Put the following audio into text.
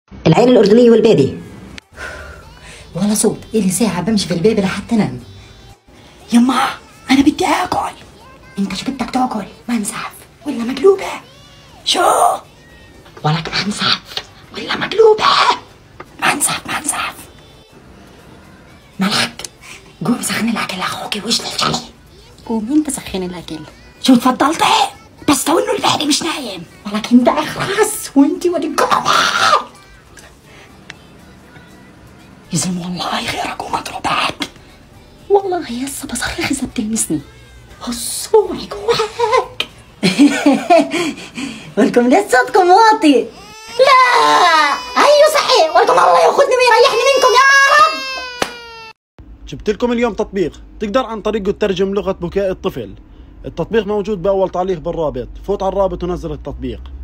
العين الأردنية والبيبي. ولا صوت، إلي ساعة بمشي في البيبي لحتى انام. يما أنا بدي آكل. أنت شو بدك تاكل؟ منسف ولا مقلوبة؟ شو؟ ولك منسف ولا مقلوبة؟ منسف. ملك قوم سخن الأكل لأخوك وش الجلي. قوم أنت سخن الأكل. شو تفضلتي؟ بس تو إنه البهدي مش نايم. ولك أنت أخرس وأنت ولقوة. يا زلمة والله غيرك ومضروبك. والله هسه بصرخ إذا بتلمسني. هصوعي جواك. ولكم ليه صوتكم واطي؟ لا أيوه صحيح، ولكم الله ياخذني ويريحني منكم يا رب. جبت لكم اليوم تطبيق تقدر عن طريقه تترجم لغة بكاء الطفل. التطبيق موجود بأول تعليق بالرابط، فوت على الرابط ونزل التطبيق.